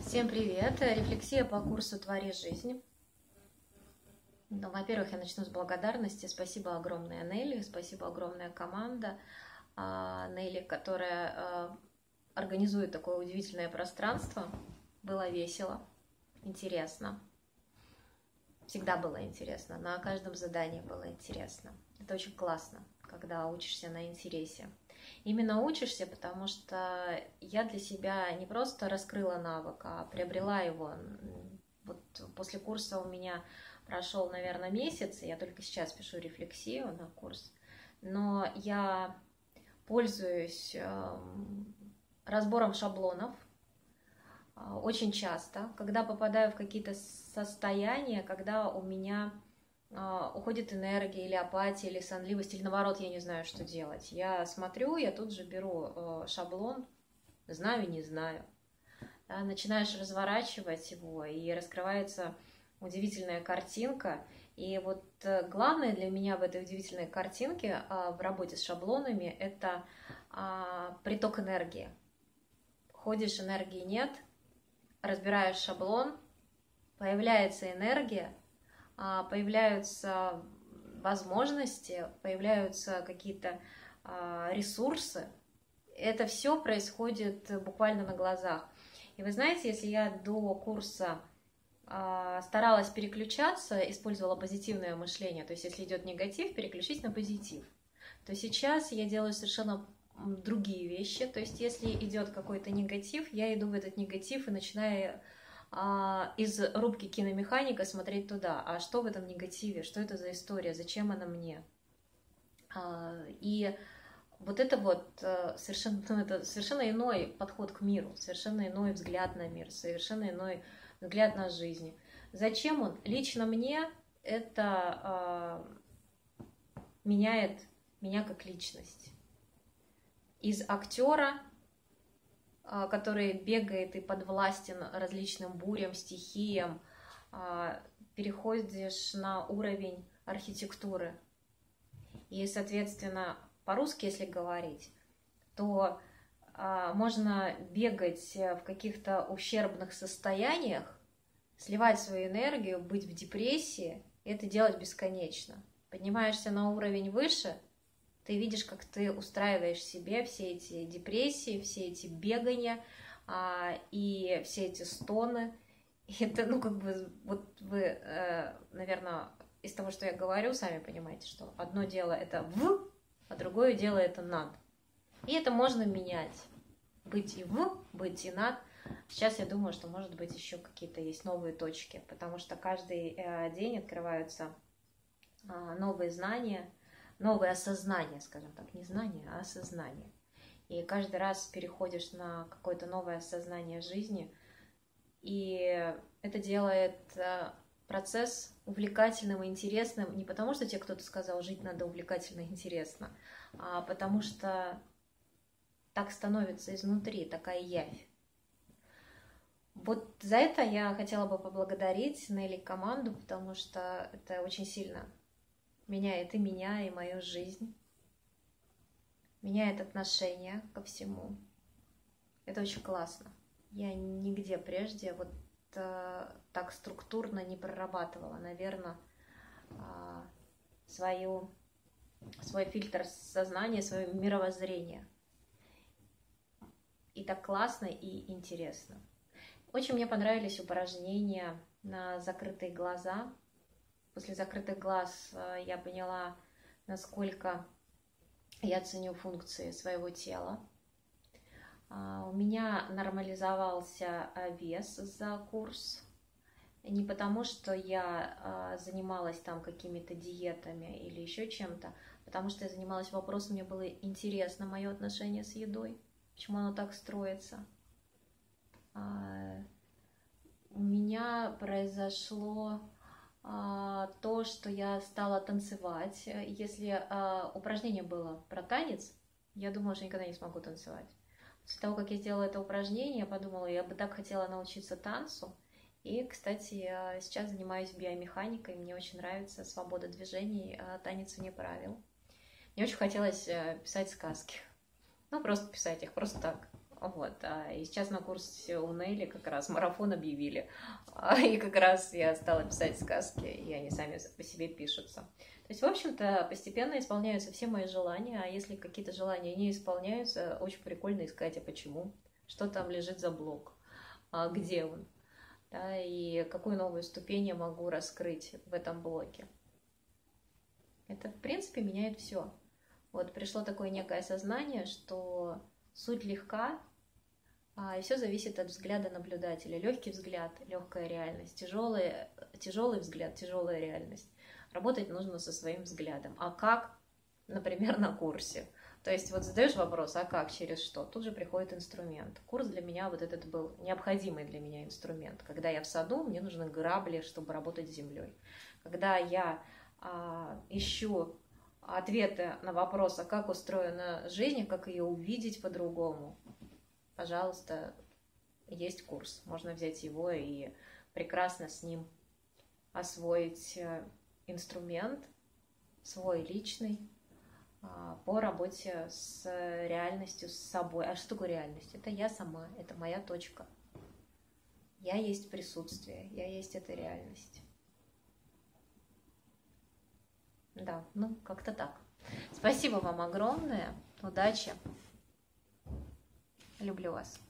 Всем привет! Рефлексия по курсу «Твори жизнь». Ну, во-первых, я начну с благодарности. Спасибо огромное Нелли, спасибо огромная команда Нелли, которая организует такое удивительное пространство. Было весело, интересно. Всегда было интересно. На каждом задании было интересно. Это очень классно, когда учишься на интересе. Именно учишься, потому что я для себя не просто раскрыла навык, а приобрела его. Вот после курса у меня прошел, наверное, месяц, и я только сейчас пишу рефлексию на курс. Но я пользуюсь разбором шаблонов очень часто, когда попадаю в какие-то состояния, когда у меня уходит энергия или апатия, или сонливость, или наоборот, я не знаю, что делать. Я смотрю, я тут же беру шаблон, знаю, не знаю. Да, начинаешь разворачивать его, и раскрывается удивительная картинка. И вот главное для меня в этой удивительной картинке в работе с шаблонами – это приток энергии. Ходишь, энергии нет, разбираешь шаблон, появляется энергия, появляются возможности, появляются какие-то ресурсы. Это все происходит буквально на глазах. И вы знаете, если я до курса старалась переключаться, использовала позитивное мышление, то есть если идет негатив, переключись на позитив, то сейчас я делаю совершенно другие вещи. То есть если идет какой-то негатив, я иду в этот негатив и начинаю из рубки киномеханика смотреть туда. А что в этом негативе? Что это за история? Зачем она мне? И вот это совершенно иной подход к миру, совершенно иной взгляд на мир, совершенно иной взгляд на жизнь. Зачем он? Лично мне это меняет меня как личность. Из актера, который бегает и подвластен различным бурям, стихиям, переходишь на уровень архитектуры. И, соответственно, по-русски, если говорить, то можно бегать в каких-то ущербных состояниях, сливать свою энергию, быть в депрессии, и это делать бесконечно. Поднимаешься на уровень выше, ты видишь, как ты устраиваешь себе все эти депрессии, все эти бегания и все эти стоны. И это, вот вы, наверное, из того, что я говорю, сами понимаете, что одно дело это в, а другое дело это над. И это можно менять. Быть и в, быть и над. Сейчас я думаю, что, может быть, еще какие-то есть новые точки, потому что каждый день открываются новые знания, новое осознание, скажем так, не знание, а осознание. И каждый раз переходишь на какое-то новое осознание жизни, и это делает процесс увлекательным и интересным не потому, что тебе кто-то сказал, жить надо увлекательно и интересно, а потому что так становится изнутри, такая явь. Вот за это я хотела бы поблагодарить Нелли команду, потому что это очень сильно меняет и меня, и мою жизнь, меняет отношение ко всему. Это очень классно. Я нигде прежде вот так структурно не прорабатывала, наверное, свой фильтр сознания, свое мировоззрение. И так классно и интересно. Очень мне понравились упражнения на закрытые глаза. После закрытых глаз я поняла, насколько я ценю функции своего тела. У меня нормализовался вес за курс. Не потому, что я занималась там какими-то диетами или еще чем-то, потому что я занималась вопросом, мне было интересно мое отношение с едой, почему оно так строится. У меня произошло то, что я стала танцевать. Если упражнение было про танец, я думала, что никогда не смогу танцевать. После того, как я сделала это упражнение, я подумала, я бы так хотела научиться танцу. И, кстати, я сейчас занимаюсь биомеханикой, мне очень нравится свобода движений, танец вне правил. Мне очень хотелось писать сказки. Ну, просто писать их, просто так. Вот. И сейчас на курсе у Нелли как раз марафон объявили. И как раз я стала писать сказки, и они сами по себе пишутся. То есть, в общем-то, постепенно исполняются все мои желания, а если какие-то желания не исполняются, очень прикольно искать, а почему, что там лежит за блок, где он, да, и какую новую ступень я могу раскрыть в этом блоке. Это, в принципе, меняет все. Вот пришло такое некое осознание, что суть легка, и все зависит от взгляда наблюдателя. Легкий взгляд, легкая реальность, тяжелый взгляд, тяжелая реальность. Работать нужно со своим взглядом. А как? Например, на курсе. То есть вот задаешь вопрос, а как, через что? Тут же приходит инструмент. Курс для меня вот этот был необходимый для меня инструмент. Когда я в саду, мне нужны грабли, чтобы работать с землей. Когда я ищу ответы на вопрос, а как устроена жизнь, как ее увидеть по-другому, пожалуйста, есть курс. Можно взять его и прекрасно с ним освоить инструмент свой личный по работе с реальностью, с собой. А что такое реальность? Это я сама, это моя точка. Я есть присутствие, я есть эта реальность. Да, ну как-то так. Спасибо вам огромное. Удачи. Люблю вас.